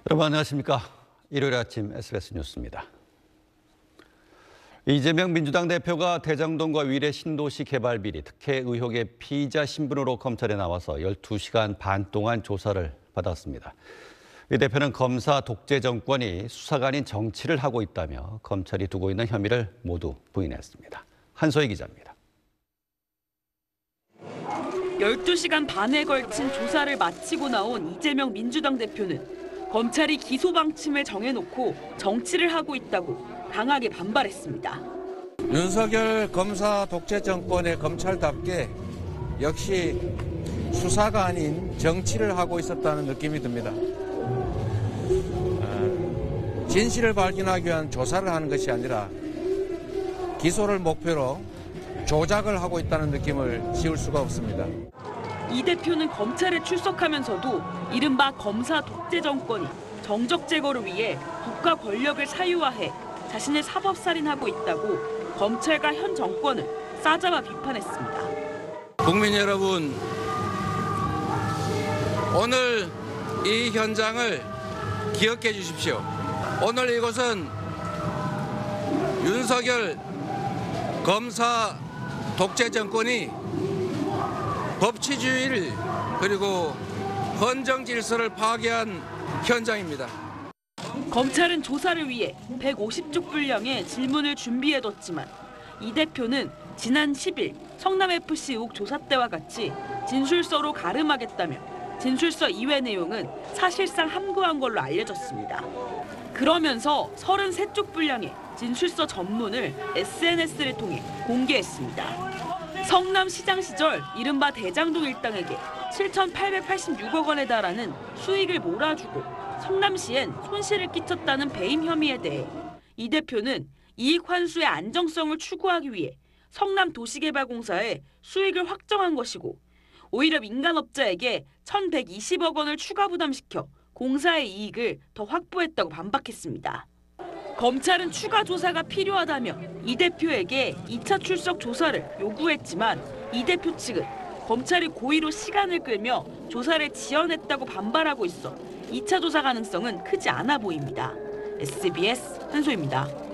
여러분 안녕하십니까. 일요일 아침 SBS 뉴스입니다. 이재명 민주당 대표가 대장동과 위례 신도시 개발 비리 특혜 의혹의 피의자 신분으로 검찰에 나와서 12시간 반 동안 조사를 받았습니다. 이 대표는 검사 독재 정권이 수사가 아닌 정치를 하고 있다며 검찰이 두고 있는 혐의를 모두 부인했습니다. 한소희 기자입니다. 12시간 반에 걸친 조사를 마치고 나온 이재명 민주당 대표는 검찰이 기소 방침을 정해놓고 정치를 하고 있다고 강하게 반발했습니다. 윤석열 검사 독재 정권의 검찰답게 역시 수사가 아닌 정치를 하고 있었다는 느낌이 듭니다. 진실을 발견하기 위한 조사를 하는 것이 아니라 기소를 목표로 조작을 하고 있다는 느낌을 지울 수가 없습니다. 이 대표는 검찰에 출석하면서도 이른바 검사 독재 정권이 정적 제거를 위해 국가 권력을 사유화해 자신을 사법살인하고 있다고 검찰과 현 정권을 싸잡아 비판했습니다. 국민 여러분, 오늘 이 현장을 기억해 주십시오. 오늘 이곳은 윤석열 검사 독재 정권이 법치주의를 그리고 헌정 질서를 파괴한 현장입니다. 검찰은 조사를 위해 150쪽 분량의 질문을 준비해뒀지만 이 대표는 지난 10일 성남FC 의혹 조사 때와 같이 진술서로 가름하겠다며 진술서 이외 내용은 사실상 함구한 걸로 알려졌습니다. 그러면서 33쪽 분량의 진술서 전문을 SNS를 통해 공개했습니다. 성남시장 시절 이른바 대장동 일당에게 7,886억 원에 달하는 수익을 몰아주고 성남시엔 손실을 끼쳤다는 배임 혐의에 대해 이 대표는 이익 환수의 안정성을 추구하기 위해 성남도시개발공사에 수익을 확정한 것이고 오히려 민간업자에게 1,120억 원을 추가 부담시켜 공사의 이익을 더 확보했다고 반박했습니다. 검찰은 추가 조사가 필요하다며 이 대표에게 2차 출석 조사를 요구했지만 이 대표 측은 검찰이 고의로 시간을 끌며 조사를 지연했다고 반발하고 있어 2차 조사 가능성은 크지 않아 보입니다. SBS 한소희입니다.